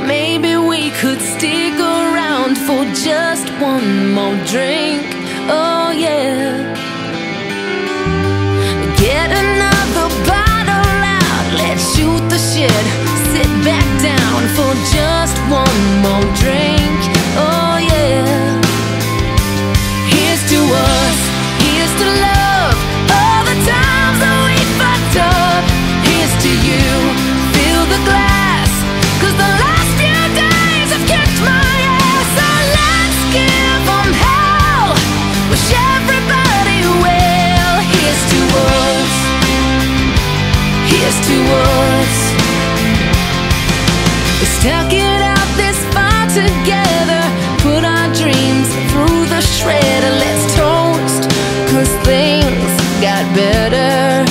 maybe we could stick around for just one more drink. Oh yeah. Get another bottle out, let's shoot the shit. Sit back down for just one more drink. Oh yeah. Here's to us, here's to love, all the times that we fucked up. Here's to you, fill the glass, 'cause the last few days have kicked my ass. So let's give 'em hell, wish everybody well. Here's to us, here's to us. We stuck it out this far together, put our dreams through the shredder. Let's toast, 'cause things got better.